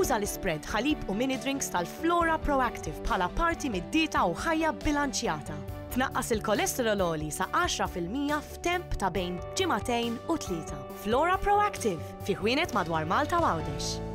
Uża l-spread ħalib u mini drinks tal-Flora Proactive bħala parti mid-dieta u ħajja bilanċjata. Tnaqqas il-kolesterol għoli sa 10% f'temp ta' bejn ġimagħtejn u 3. Flora Proactive fi ħwienet madwar Malta u Għawdex.